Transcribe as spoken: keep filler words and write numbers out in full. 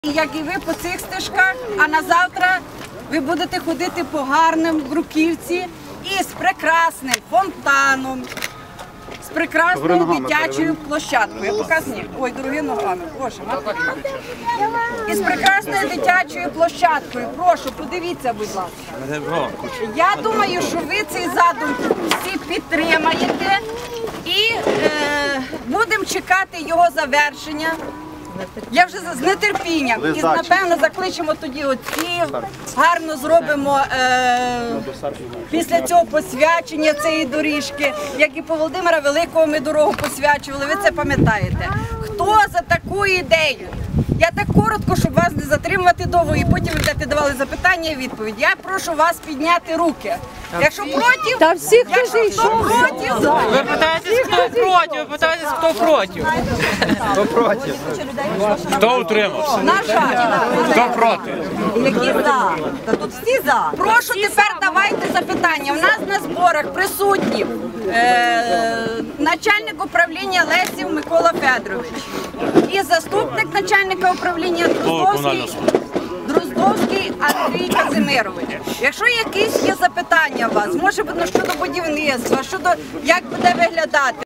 Як і ви по цих стежках, а на завтра ви будете ходити по гарним Бруківці і з прекрасним фонтаном, з прекрасною дитячою площадкою. Показні. Ой, дорогі ногами, боже. І з прекрасною дитячою площадкою. Прошу, подивіться, будь ласка. Я думаю, що ви цей задум всі підтримаєте і е, будемо чекати його завершення. Я вже з нетерпінням і напевно закличемо тоді отців, гарно зробимо е, після цього посвячення цієї доріжки, як і по Володимира Великого ми дорогу посвячували, ви це пам'ятаєте. Хто за таку ідею? Я так коротко, щоб вас не затримувати довго і потім ви будете давали запитання і відповідь. Я прошу вас підняти руки. Якщо проти, Та всі, хто якщо хто проти, Ви питаєтесь, хто проти, ви питаєтесь, хто проти. Хто проти? Хто утримався? на жаль. Хто проти? які за? Та тут всі за. Прошу тепер давайте запитання. У нас на зборах присутні е, начальник управління Лесів Микола Федорович і заступник начальника управління Дроздовський, Дроздовський Андрій Казимирович. Якщо якісь є запитання у вас, може бути щодо будівництва, щодо як буде виглядати.